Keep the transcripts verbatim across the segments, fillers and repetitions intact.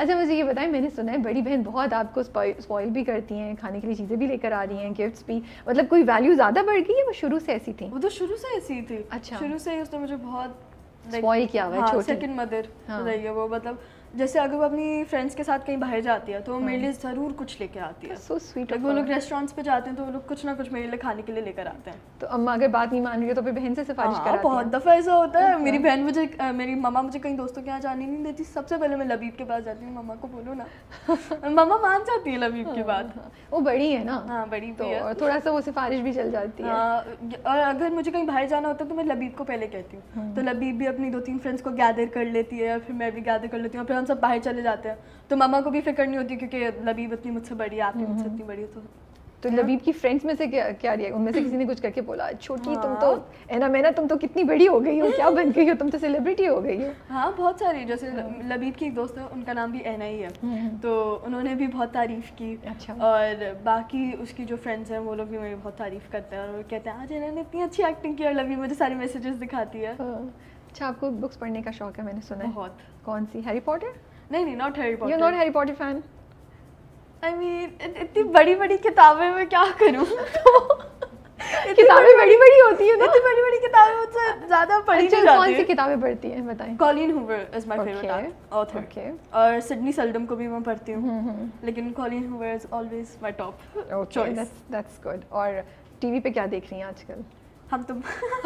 اچھا مجھے یہ بتائیں, میں نے سنا ہے بڑی بہن بہت آپ کو اسپوائل بھی کرتی ہیں, کھانے کے لیے چیزیں بھی لے کر آ رہی ہیں, گفٹس بھی, مطلب کوئی ویلیو زیادہ بڑھ گئی ہے وہ شروع سے ایسی تھی؟ وہ تو شروع سے ایسی ہی تھی. اچھا, شروع سے ہی اس نے مجھے بہت اسپوائل کیا ہوا ہے, چھوٹی سیکنڈ مدر رہی ہے وہ. مطلب جیسے اگر وہ اپنی فرینڈس کے ساتھ کہیں باہر جاتی ہے تو وہ میرے لیے ضرور کچھ لے کے آتی ہے. So sweet. وہ لوگ ریسٹورینٹس پہ جاتے ہیں تو وہ لوگ کچھ نہ کچھ میرے لیے کھانے کے لیے لے کر آتے ہیں. تو اما اگر بات نہیں مان رہی ہے تو پھر بہن سے سفارش کراتی ہیں؟ بہت دفعہ ایسا ہوتا ہے. میری بہن مجھے, میری ماما مجھے کہیں دوستوں کے یہاں جانے نہیں دیتی, سب سے پہلے میں لبیب کے پاس جاتی ہوں. ماما کو بولو نا, ماما مان جاتی ہے لبیب کی بات. وہ بڑی ہے نا. ہاں بڑی تو تھوڑا سا وہ سفارش بھی چل جاتی ہے. اور اگر مجھے کہیں باہر جانا ہوتا ہے تو میں لبیب کو پہلے کہتی ہوں, تو لبیب بھی اپنی دو تین فرینڈس کو گیدر کر لیتی ہے, پھر میں بھی گیدر کر لیتی ہوں, پھر ہم سب باہر چلے جاتے ہیں. تو ماما کو بھی فکر نہیں ہوتی کیونکہ لبیب اتنی مجھ سے بڑی ہے, آپ بھی مجھ سے اتنی بڑی ہے. تو تو لبیب کی فرینڈس میں سے کیا کیا رہی ہے, ان میں سے کسی نے کچھ کر کے بولا چھوٹی تم تو اینا مینا تم تو کتنی بڑی ہو گئی ہو, کیا بن گئی ہو, تم تو سیلیبریٹی ہو گئی ہو؟ ہاں بہت ساری, جیسے لبیب کی ایک دوست ہے, ان کا نام بھی اینا ہی ہے, تو انہوں نے بھی بہت تعریف کی. اور باقی اس کی جو فرینڈس ہیں وہ لوگ بھی میری بہت تعریف کرتے ہیں, اور وہ کہتے ہیں آج اینا نے اتنی اچھی ایکٹنگ کی, اور لبیب مجھے سارے میسیجز دکھاتی ہے. اچھا, آپ کو بکس پڑھنے کا شوق ہے میں نے سنا ہے بہت. کون سی, ہیری پاٹر؟ نہیں نہیں, not Harry Potter. You not Harry Potter fan? I mean اتنی بڑی بڑی کتابیں میں کیا کروں, کتابیں بڑی بڑی ہوتی ہیں نا, اتنی بڑی بڑی کتابیں مجھ سے زیادہ پڑھی نہیں جاتی. کون سی کتابیں پڑھتی ہیں بتائیں؟ Colleen Hoover is my favourite author, اور سڈنی سیلڈم کو بھی میں پڑھتی ہوں, لیکن Colleen Hoover is always my top choice. That's good. اور ٹی وی پہ کیا دیکھ رہی ہیں آج کل؟ ہم تم.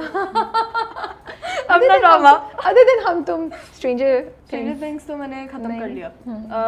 اپنا ڈرامہ ادر دین ہم تم. اسٹرینجر تھنگس تو میں نے ختم کر لیا.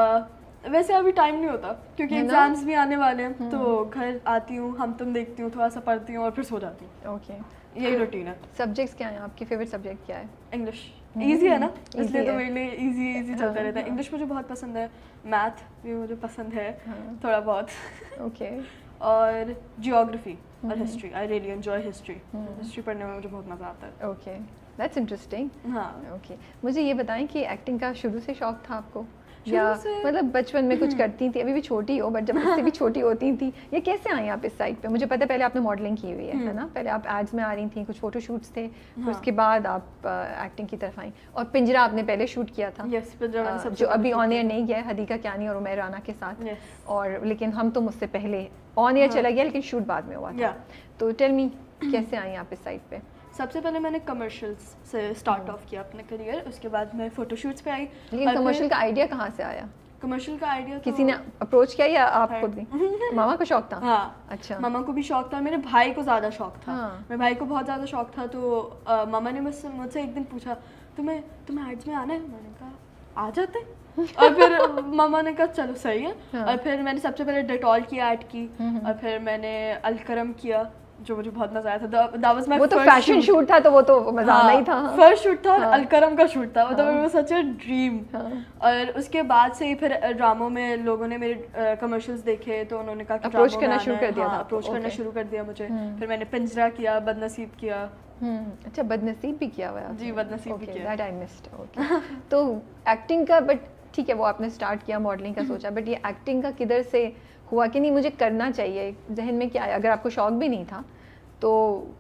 ویسے ابھی ٹائم نہیں ہوتا کیونکہ ایگزامس بھی آنے والے ہیں, تو گھر آتی ہوں, ہم تم دیکھتی ہوں, تھوڑا سا پڑھتی ہوں اور پھر سو جاتی ہوں. اوکے, یہی روٹین ہے. سبجیکٹس کیا ہیں آپ کے فیوریٹ سبجیکٹ کیا ہے؟ انگلش. ایزی ہے نا, اس لیے تو میرے لیے ایزی ایزی چلتا رہتا ہے. انگلش مجھے بہت پسند ہے, میتھ بھی مجھے پسند ہے تھوڑا بہت. اوکے. اور جیوگرافی اور history, I really enjoy history. History پڑھنے میں مجھے بہت مزہ آتا ہے. Okay, that's interesting. ہاں اوکے, مجھے یہ بتائیں کہ ایکٹنگ کا شروع سے شوق تھا آپ کو, یا مطلب بچپن میں کچھ کرتی تھی, ابھی بھی چھوٹی ہو بٹ جب اس سے بھی چھوٹی ہوتی تھی, یہ کیسے آئیں آپ اس سائڈ پہ؟ مجھے پتا ہے پہلے آپ نے ماڈلنگ کی ہوئی ہے نا, پہلے آپ ایڈز میں آ رہی تھیں, کچھ فوٹو شوٹس تھے, پھر اس کے بعد آپ ایکٹنگ کی طرف آئیں, اور پنجرا آپ نے پہلے شوٹ کیا تھا جو ابھی آن ایئر نہیں گیا ہے, حدیقہ کیانی اور عمیر رانا کے ساتھ, اور لیکن ہم تو مجھ سے پہلے آن ایئر چلا گیا لیکن شوٹ بعد میں ہوا تھا. تو ٹیل می کیسے آئیں آپ اس سائڈ پہ؟ سب سے پہلے میں نے کمرشلس سے اسٹارٹ آف کیا اپنا کریئر, اس کے بعد میں فوٹو شوٹس پہ آئی. لیکن کمرشل کا آئیڈیا کہاں سے آیا؟ کمرشل کا آئیڈیا کسی نے اپروچ کیا یا آپ خود بھی؟ ماما کو شوق تھا؟ ہاں اچھا, ماما کو بھی شوق تھا, میرے بھائی کو زیادہ شوق تھا. میرے بھائی کو بہت زیادہ شوق تھا, تو ماما نے مجھ سے مجھ سے ایک دن پوچھا تمہیں تمہیں ایڈس میں آنا ہے؟ میں نے کہا آ جاتے. اور پھر ماما نے کہا چلو صحیح ہے, اور پھر میں نے سب سے پہلے ڈیٹول کی ایڈ کی, اور پھر میں نے الکرم کیا جو مجھے بہت مزہ آیا تھا. That was my وہ تو فیشن شوٹ تھا, تو وہ تو مزہ آنا ہی تھا. فرسٹ شوٹ تھا, اور الکرم کا شوٹ تھا, مطلب it was such a dream. اور اس کے بعد سے ہی پھر ڈراموں میں لوگوں نے میرے کمرشلز دیکھے, تو انہوں نے کہا کہ اپروچ کرنا شروع کر دیا تھا, اپروچ کرنا شروع کر دیا مجھے. پھر میں نے پنجرا کیا, بد نصیب کیا. اچھا, بد نصیب بھی کیا ہوا ہے؟ جی بد نصیب بھی کیا. That I missed. اوکے, تو ایکٹنگ کا, بٹ ٹھیک ہے وہ آپ نے اسٹارٹ کیا, ماڈلنگ کا سوچا, بٹ یہ ایکٹنگ کا کدھر سے ہوا کہ نہیں مجھے کرنا چاہیے, ذہن میں کیا آیا؟ اگر آپ کو شوق بھی نہیں تھا تو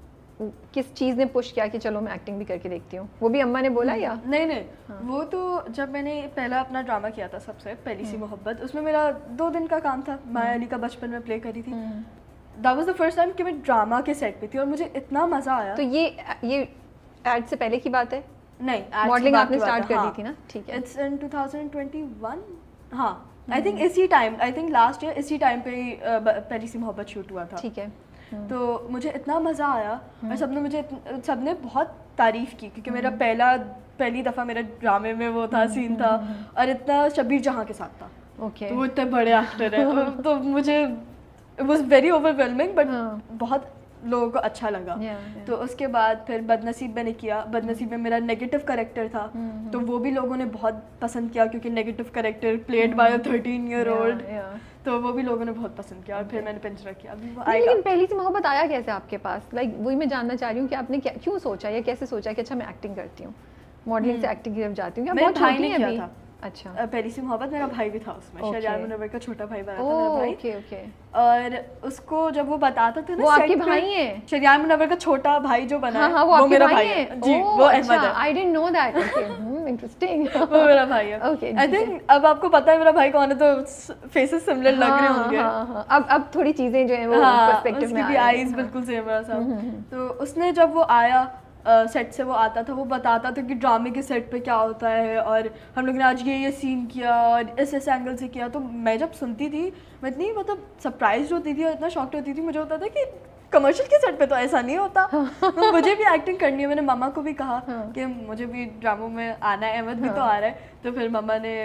کس چیز نے پش کیا کہ چلو میں ایکٹنگ بھی کر کے دیکھتی ہوں؟ وہ بھی اماں نے بولا یا نہیں؟ نہیں, وہ تو جب میں نے پہلا اپنا ڈرامہ کیا تھا سب سے پہلی سی محبت, اس میں میرا دو دن کا کام تھا, مایا علی کا بچپن میں پلے کری تھی. That was the first time کہ میں ڈرامہ کے سیٹ پہ تھی, اور مجھے اتنا مزہ آیا. تو یہ یہ ایڈ سے پہلے کی بات ہے؟ نہیں, ماڈلنگ آپ نے اسٹارٹ کر دی تھی نا. ٹھیک ہے, it's in two thousand twenty one. ہاں آئی تھنک اسی ٹائم, آئی تھنک لاسٹ ایئر اسی ٹائم پہ ہی پہلی سی محبت شوٹ ہوا تھا. ٹھیک ہے. تو مجھے اتنا مزہ آیا, اور سب نے مجھے سب نے بہت تعریف کی, کیونکہ میرا پہلا پہلی دفعہ میرا ڈرامے میں وہ تھا سین تھا, اور اتنا شبیر جہاں کے ساتھ تھا. اوکے, وہ اتنے بڑے ایکٹر ہیں, تو مجھے it was very overwhelming, but بہت لوگوں کو اچھا لگا. تو اس کے بعد پھر بد نصیب میں نے کیا. بد نصیب میں میرا نیگیٹو کریکٹر تھا, تو وہ بھی لوگوں نے بہت پسند کیا, کیونکہ negative character played by a thirteen year old, تو وہ بھی لوگوں نے بہت پسند کیا. اور پھر میں نے پنجرا کیا. لیکن پہلی سی محبت آیا کیسے آپ کے پاس؟ لائک وہی میں جاننا چاہ رہی ہوں کہ آپ نے کیوں سوچا یا کیسے سوچا کہ اچھا میں ایکٹنگ کرتی ہوں, ماڈلنگ سے ایکٹنگ کی طرف جاتی ہوں؟ میرے بھائی نے کیا تھا. اچھا, پہلی سی محبت میرا بھائی بھی تھا اس میں, شریان منور کا چھوٹا بھائی بنا تھا میرا بھائی. Okay okay. اور اس کو جب وہ بتاتا تھا نا, وہ آپ کے بھائی ہیں؟ شریان منور کا چھوٹا بھائی جو بنا ہے وہ میرا بھائی ہے. جی, وہ احمد ہے. I didn't know that. Interesting. वो मेरा भाई है. Okay. I think अब आपको पता है मेरा भाई कौन है, तो फेसेस सिमिलर लग रहे होंगे. हाँ, हाँ, अब अब थोड़ी चीजें जो हैं वो पर्सपेक्टिव में आ रही हैं. आईज बिल्कुल सेम मेरा सा. तो उसने जब वो आया सेट से, वो आता था, वो बताता था कि ड्रामे के सेट पे क्या होता है और हम लोग ने आज ये ये सीन किया और इस इस एंगल से किया. तो मैं जब सुनती थी मैं इतनी मतलब सरप्राइज होती थी और इतना शॉक्ड होती थी. मुझे होता था कि कमर्शियल के सेट पे तो ऐसा नहीं होता. तो मुझे भी एक्टिंग करनी है. मैंने मामा को भी कहा कि मुझे भी ड्रामों में आना है, अहमद भी तो आ रहा है. तो फिर मामा ने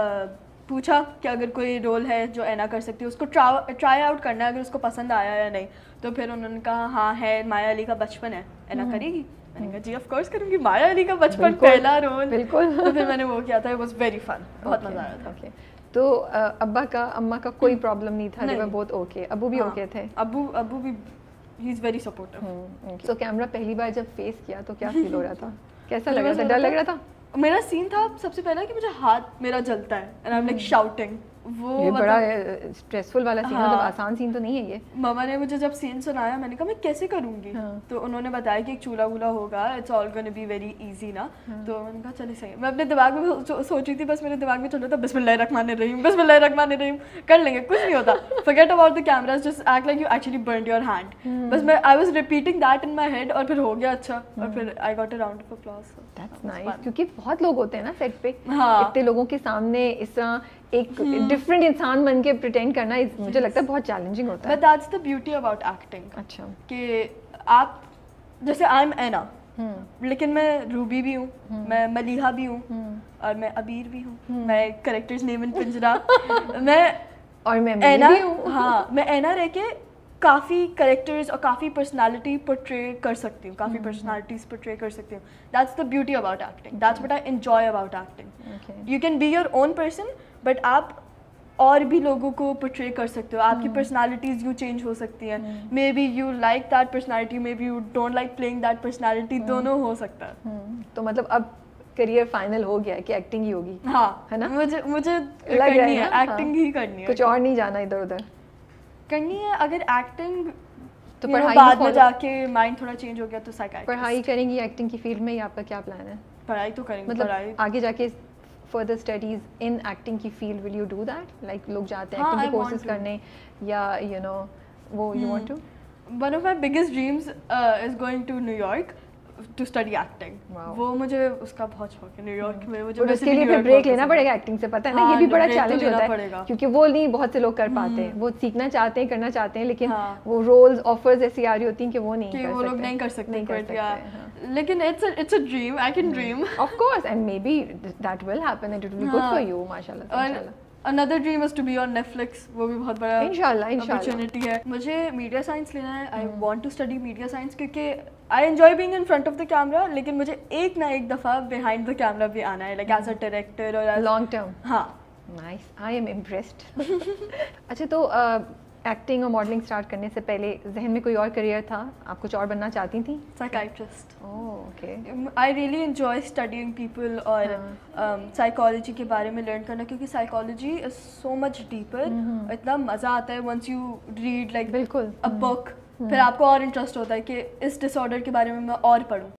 पूछा कि अगर कोई रोल है जो ऐना कर सकती है, उसको ट्राई आउट करना है, अगर उसको पसंद आया या नहीं. तो फिर उन्होंने कहा हाँ है, माया अली का बचपन है, ऐना करेगी. मैंने कहा जी ऑफ कोर्स करूँगी, माया अली का बचपन पहला रोल. बिल्कुल. तो फिर मैंने वो किया था. इट वाज वेरी फन, बहुत मज़ा आया था. तो अब्बा का अम्मा का कोई प्रॉब्लम नहीं था? नहीं, बहुत ओके. अब्बू भी ओके थे? अब्बू अब्बू भी ही इज़ वेरी सपोर्टिव. तो कैमरा पहली बार जब फेस किया तो क्या फील हो रहा था? कैसा लग रहा था? डर लग रहा था? मेरा सीन था सबसे पहला कि मुझे हाथ मेरा जलता है and I am like shouting. वो ये बड़ा स्ट्रेसफुल वाला सीन है. मतलब आसान सीन तो नहीं है ये. मामा ने मुझे जब सीन सुनाया मैंने कहा मैं कैसे करूँगी. तो उन्होंने बताया कि एक चूल्हा वूल्हा होगा, it's all gonna be very easy ना. तो मैंने कहा चलिए सही. मैं अपने दिमाग में सोच रही थी, बस मेरे दिमाग में चल रहा था बिस्मिल्लाहिर्रहमानिर्रहीम बिस्मिल्लाहिर्रहमानिर्रहीम, कर लेंगे, कुछ नहीं होता. Forget about the cameras, just act like you actually burned your hand. बस मैं I was repeating that in my head और फिर हो गया अच्छा. और फिर I got a round of applause. That's nice. क्योंकि बहुत लोग होते हैं ना सेट पे, इतने लोगों के सामने इस तरह एक डिफरेंट इंसान बन के प्रिटेंड करना, मुझे लगता है बहुत चैलेंजिंग होता है. But that's the beauty about acting. अच्छा. कि आप जैसे आई एम ऐना, लेकिन मैं रूबी भी हूँ, मैं मलीहा भी हूँ और मैं अबीर भी हूँ. मैं कैरेक्टर्स नेम इन पिंजरा. मैं और मैं ऐना भी हूँ. हाँ, मैं ऐना रह के काफ़ी कैरेक्टर्स और काफ़ी पर्सनालिटी पोर्ट्रे कर सकती हूँ, काफ़ी पर्सनालिटीज़ पोर्ट्रे कर सकती हूँ. That's the beauty about acting. That's what I enjoy about acting. You can be your own person but आप और भी लोगों को पोर्ट्रे कर सकते हो. आपकी पर्सनालिटीज़ यू चेंज हो सकती हैं. Maybe you like that personality, maybe you don't like playing that personality. दोनों हो सकता है. तो मतलब अब करियर फाइनल हो गया है कि एक्टिंग ही होगी. हाँ है ना. मुझे मुझे करनी है, एक्टिंग ही करनी है. कुछ और नहीं जाना इधर उधर करनी है. अगर एक्टिंग तो पढ़ाई बाद में जाके माइंड थोड़ा चेंज हो गया तो साइकियाट्रिस्ट. पढ़ाई करेंगी एक्टिंग की फील्ड में, या आपका क्या प्लान है? पढ़ाई तो करेंगे. मतलब पढ़ाई आगे जाके फर्दर स्टडीज इन एक्टिंग की field, will you do that? Like लोग जाते हैं एक्टिंग के कोर्सेज करने, या यू नो वो you want to? One of my biggest dreams is going to New York to study acting. वो मुझे उसका बहुत शौक है. न्यूयॉर्क में मुझे उसके लिए फिर ब्रेक लेना पड़ेगा एक्टिंग से, पता है ना. ये भी बड़ा चैलेंज होता है क्योंकि वो नहीं बहुत से लोग कर पाते हैं. वो सीखना चाहते हैं, करना चाहते हैं, लेकिन वो रोल्स ऑफर्स ऐसी आ रही होती हैं कि वो नहीं कर सकते. वो लोग नहीं कर सकते. लेकिन it's it's a dream. I can dream of course and maybe that will happen and it will be good for you. माशाल्लाह. इंशाल्लाह. Another dream is to be on Netflix. वो भी बहुत बड़ा इंशाल्लाह इंशाल्लाह अपॉर्चुनिटी है. मुझे मीडिया साइंस लेना है. I want to study media science क्योंकि I enjoy being in front of the camera, लेकिन मुझे एक ना एक दफ़ा बिहाइंड द कैमरा भी आना है, लाइक एज अ डायरेक्टर और लॉन्ग टर्म. हाँ. नाइस. I am impressed. अच्छा, तो एक्टिंग और मॉडलिंग स्टार्ट करने से पहले जहन में कोई और करियर था? आप कुछ और बनना चाहती थी? Psychiatrist. Okay. I really enjoy studying people और साइकोलॉजी के बारे में लर्न करना, क्योंकि psychology is so much deeper. इतना मज़ा आता है वंस यू रीड लाइक बिल्कुल अ बुक. फिर आपको और इंटरेस्ट होता है कि इस डिसऑर्डर के बारे में मैं और पढूं.